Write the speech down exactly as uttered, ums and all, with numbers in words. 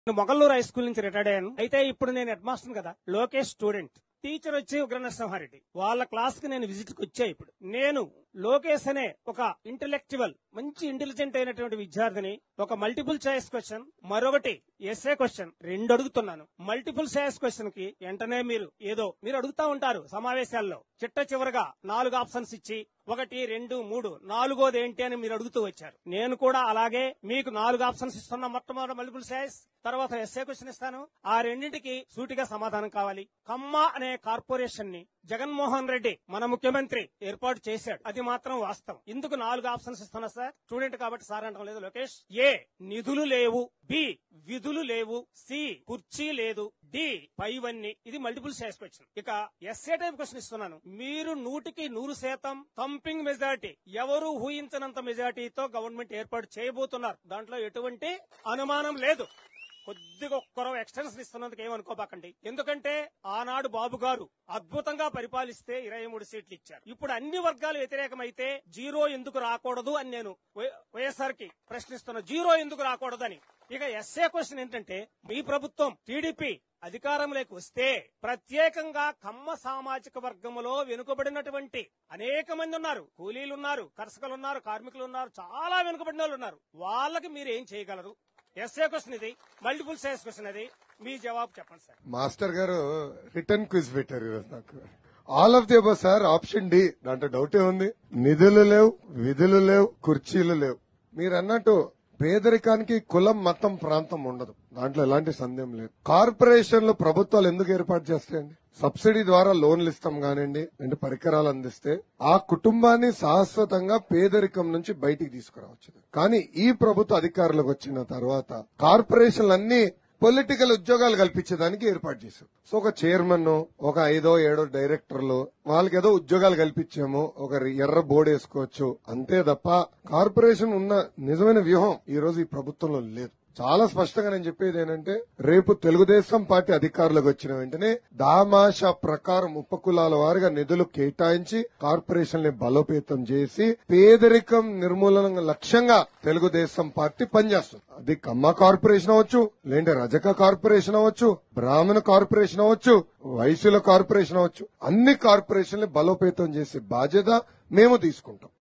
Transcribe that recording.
నేను Mogalluru high school నుంచి retired అయ్యాను. అయితే ఇప్పుడు నేను హెడ్ మాస్టర్ కదా, లోకేష్ స్టూడెంట్. టీచర్ వచ్చి ఉగ్ర నరసింహారెడ్డి. వాళ్ళ క్లాస్ కి నేను విజిట్ కి వచ్చా. ఇప్పుడు నేను లోకేష్ అనే ఒక ఇంటెలెక్చువల్, మంచి ఇంటెలిజెంట్ అయినటువంటి విద్యార్థిని ఒక మల్టిపుల్ చాయిస్ క్వశ్చన్, మరొకటి ఎస్ఏ క్వశ్చన్ రెండు అడుగుతున్నాను. మల్టిపుల్ చాయిస్ క్వశ్చన్ కి వెంటనే మీరు ఏదో మీరు అడుగుతా ఉంటారు సమావేశాల్లో, చిట్ట చివరగా నాలుగు ఆప్షన్స్ ఇచ్చి ఒకటి రెండు మూడు నాలుగోది ఏంటి అని మీరు అడుగుతూ వచ్చారు. నేను కూడా అలాగే మీకు నాలుగు ఆప్షన్స్ ఇస్తున్నా. మొట్టమొదటి మల్టిపుల్ చాయిస్, తర్వాత ఎస్ఏ క్వశ్చన్ ఇస్తాను. ఆ రెండింటికి సూటిగా సమాధానం కావాలి. కమ్మ అనే కార్పొరేషన్ ని జగన్మోహన్ రెడ్డి మన ముఖ్యమంత్రి ఏర్పాటు చేశాడు, అది మాత్రం వాస్తవం. ఇందుకు నాలుగు ఆప్షన్స్ ఇస్తున్నా సార్. స్టూడెంట్ కాబట్టి సార్ అంటాం లేదు లోకేష్. ఏ నిధులు లేవు, బి విధులు లేవు, సి కుర్చీ లేదు, డి పైవన్నీ. ఇది మల్టిపుల్ చాయిస్ క్వశ్చన్. ఇక ఎస్ఏ టైప్ క్వశ్చన్ ఇస్తున్నాను. మీరు నూటికి నూరు శాతం థంపింగ్ మెజారిటీ, ఎవరు ఊహించనంత మెజారిటీతో గవర్నమెంట్ ఏర్పాటు చేయబోతున్నారు. దాంట్లో ఎటువంటి అనుమానం లేదు. కొద్దిగా ఒక్కరో ఎక్స్టెన్షన్ ఇస్తున్నందుకు ఏమనుకోబాకండి. ఎందుకంటే ఆనాడు బాబు గారు అద్భుతంగా పరిపాలిస్తే ఇరవై మూడు సీట్లు ఇచ్చారు. ఇప్పుడు అన్ని వర్గాలు వ్యతిరేకమైతే జీరో ఎందుకు రాకూడదు అని నేను వైఎస్ఆర్ కి ప్రశ్నిస్తున్నా. జీరో ఎందుకు రాకూడదు అని. ఇక ఎస్ఏ క్వశ్చన్ ఏంటంటే, మీ ప్రభుత్వం టీడీపీ అధికారంలోకి వస్తే ప్రత్యేకంగా కమ్మ సామాజిక వర్గంలో వెనుకబడినటువంటి అనేక మంది ఉన్నారు. కూలీలున్నారు, కర్షకులున్నారు, కార్మికులున్నారు, చాలా వెనుకబడిన వాళ్ళు ఉన్నారు. వాళ్ళకి మీరు ఏం చేయగలరు? ఎస్ఏ క్వశ్చన్ ఇది, మల్టిపుల్ చాయిస్ క్వశ్చన్ అది. మీ జవాబు చెప్పండి సార్. మాస్టర్ గారు రిటర్న్ క్విజ్ పెట్టారు ఈరోజు నాకు. All of the above sir, option D. దాంట్లో డౌటే ఉంది. నిధులు లేవు, విధులు లేవు, కుర్చీలు లేవు. మీరు అన్నట్టు పేదరికానికి కులం, మతం, ప్రాంతం ఉండదు. దాంట్లో ఎలాంటి సందేహం లేదు. కార్పొరేషన్లు ప్రభుత్వాలు ఎందుకు ఏర్పాటు చేస్తాయండి? సబ్సిడీ ద్వారా లోన్లు ఇస్తాం కానివ్వండి, అంటే పరికరాలు అందిస్తే ఆ కుటుంబాన్ని శాశ్వతంగా పేదరికం నుంచి బయటికి తీసుకురావచ్చు. కానీ ఈ ప్రభుత్వ అధికారులకు వచ్చిన తర్వాత కార్పొరేషన్లన్నీ పొలిటికల్ ఉద్యోగాలు కల్పించేదానికి ఏర్పాటు చేశారు. సో ఒక చైర్మన్, ఒక ఐదో ఏడో డైరెక్టర్లు, వాళ్ళకి ఏదో ఉద్యోగాలు కల్పించాము, ఒక ఎర్ర బోర్డు వేసుకోవచ్చు అంతే తప్ప కార్పొరేషన్ ఉన్న నిజమైన వ్యూహం ఈ రోజు ఈ ప్రభుత్వంలో లేదు. చాలా స్పష్టంగా నేను చెప్పేది ఏంటంటే, రేపు తెలుగుదేశం పార్టీ అధికారులకు వచ్చిన వెంటనే దామాషా ప్రకారం ఉపకులాల వారిగా నిధులు కేటాయించి కార్పొరేషన్ ని బలోపేతం చేసి పేదరికం నిర్మూలన లక్ష్యంగా తెలుగుదేశం పార్టీ పనిచేస్తుంది. అది కమ్మ కార్పొరేషన్ అవ్వచ్చు, లేదంటే రజక కార్పొరేషన్ అవ్వచ్చు, బ్రాహ్మణ కార్పొరేషన్ అవ్వచ్చు, వైశ్యుల కార్పొరేషన్ అవ్వచ్చు, అన్ని కార్పొరేషన్లు బలోపేతం చేసే బాధ్యత మేము తీసుకుంటాం.